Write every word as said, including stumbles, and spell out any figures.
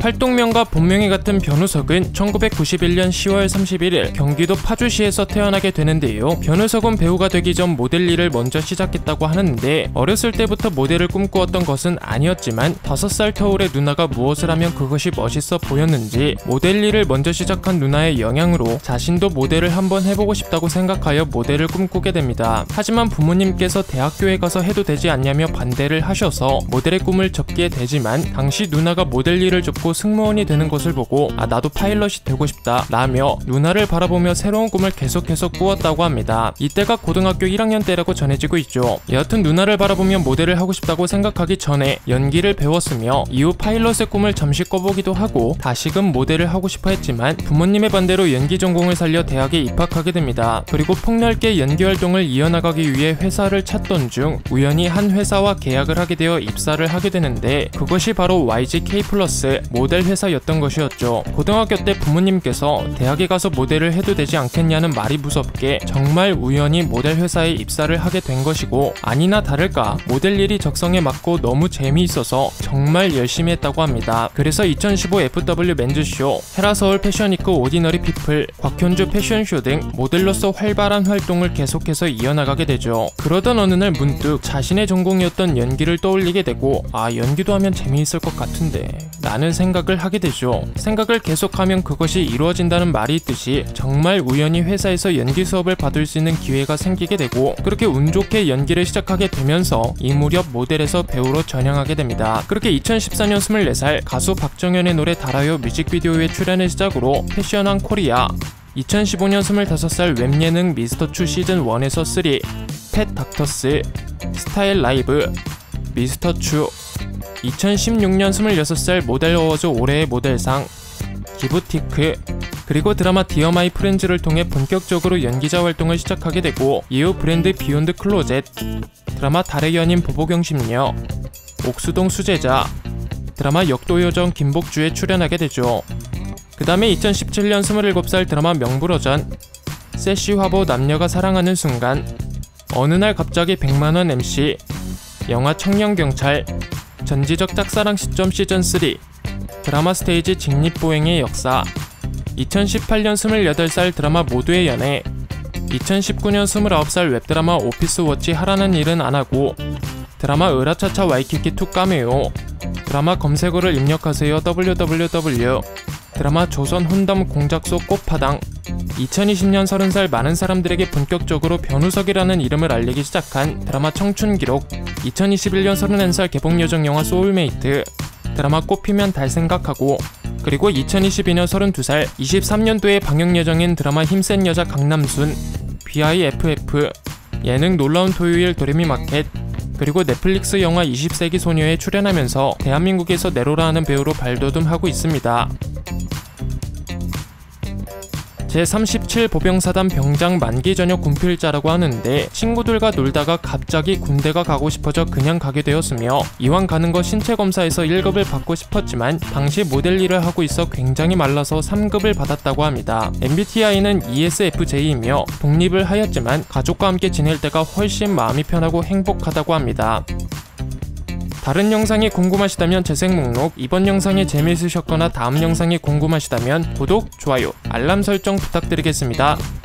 활동명과 본명이 같은 변우석은 천구백구십일년 시월 삼십일일 경기도 파주시에서 태어나게 되는데요. 변우석은 배우가 되기 전 모델 일을 먼저 시작했다고 하는데 어렸을 때부터 모델을 꿈꾸었던 것은 아니었지만 다섯 살 터울의 누나가 무엇을 하면 그것이 멋있어 보였는지 모델 일을 먼저 시작한 누나의 영향으로 자신도 모델을 한번 해보고 싶다고 생각하여 모델을 꿈꾸게 됩니다. 하지만 부모님께서 대학교에 가서 해도 되지 않냐며 반대를 하셔서 모델의 꿈을 접게 되지만 당시 누나가 모델 일을 접고 승무원이 되는 것을 보고 아 나도 파일럿이 되고 싶다 라며 누나를 바라보며 새로운 꿈을 계속해서 꾸었다고 합니다. 이때가 고등학교 일 학년 때라고 전해지고 있죠. 여하튼 누나를 바라보며 모델을 하고 싶다고 생각하기 전에 연기를 배웠으며 이후 파일럿의 꿈을 잠시 꿔보기도 하고 다시금 모델을 하고 싶어 했지만 부모님의 반대로 연기 전공을 살려 대학에 입학하게 됩니다. 그리고 폭넓게 연기 활동을 이어나가기 위해 회사를 찾던 중 우연히 한 회사와 계약을 하게 되어 입사를 하게 되는데 그것이 바로 와이지 케이 플러스 모델 회사였던 것이었죠. 고등학교 때 부모님께서 대학에 가서 모델을 해도 되지 않겠냐는 말이 무섭게 정말 우연히 모델 회사에 입사를 하게 된 것이고 아니나 다를까 모델 일이 적성에 맞고 너무 재미있어서 정말 열심히 했다고 합니다. 그래서 이천십오 에프더블유 맨즈쇼, 헤라서울 패션위크 오디너리 피플, 곽현주 패션쇼 등 모델로서 활발한 활동을 계속해서 이어나가게 되죠. 그러던 어느 날 문득 자신의 전공이었던 연기를 떠올리게 되고 아 연기도 하면 재미있을 것 같은데 라는 생각을 하게 되죠. 생각을 계속하면 그것이 이루어진다는 말이 있듯이 정말 우연히 회사에서 연기 수업을 받을 수 있는 기회가 생기게 되고 그렇게 운 좋게 연기를 시작하게 되면서 이 무렵 모델에서 배우로 전향하게 됩니다. 그렇게 이천십사년 스물네 살 가수 박정현의 노래 달아요 뮤직비디오에 출연을 시작으로 패션왕 코리아, 이천십오년 스물다섯 살 웹예능 미스터추 시즌일에서 삼, 팻 닥터스, 스타일 라이브, 미스터추, 이천십육년 스물여섯 살 모델 어워즈 올해의 모델상, 기부티크, 그리고 드라마 디어 마이 프렌즈를 통해 본격적으로 연기자 활동을 시작하게 되고 이후 브랜드 비욘드 클로젯, 드라마 달의 연인 보보경심녀, 옥수동 수제자, 드라마 역도요정 김복주에 출연하게 되죠. 그 다음에 이천십칠년 스물일곱 살 드라마 명불허전, 세시 화보 남녀가 사랑하는 순간, 어느 날 갑자기 백만원 엠씨, 영화 청년경찰, 전지적 짝사랑 시점 시즌 삼, 드라마 스테이지 직립보행의 역사, 이천십팔년 스물여덟 살 드라마 모두의 연애, 이천십구년 스물아홉 살 웹드라마 오피스워치 하라는 일은 안하고, 드라마 으라차차 와이키키 투 까메오, 드라마 검색어를 입력하세요 더블유 더블유 더블유, 드라마 조선 혼담 공작소 꽃파당, 이천이십년 서른 살 많은 사람들에게 본격적으로 변우석이라는 이름을 알리기 시작한 드라마 청춘기록, 이천이십일년 서른한 살 개봉 예정 영화 소울메이트, 드라마 꽃피면 달 생각하고, 그리고 이천이십이년 서른두 살 이십삼년도에 방영 예정인 드라마 힘센 여자 강남순, 비아이에프에프, 예능 놀라운 토요일 도레미마켓, 그리고 넷플릭스 영화 이십 세기 소녀에 출연하면서 대한민국에서 네로라 하는 배우로 발돋움하고 있습니다. 제삼십칠 보병사단 병장 만기 전역 군필자라고 하는데 친구들과 놀다가 갑자기 군대가 가고 싶어져 그냥 가게 되었으며 이왕 가는 거 신체검사에서 일 급을 받고 싶었지만 당시 모델 일을 하고 있어 굉장히 말라서 삼 급을 받았다고 합니다. 엠비티아이는 이에스에프제이이며 독립을 하였지만 가족과 함께 지낼 때가 훨씬 마음이 편하고 행복하다고 합니다. 다른 영상이 궁금하시다면 재생 목록, 이번 영상이 재미있으셨거나 다음 영상이 궁금하시다면 구독, 좋아요, 알람 설정 부탁드리겠습니다.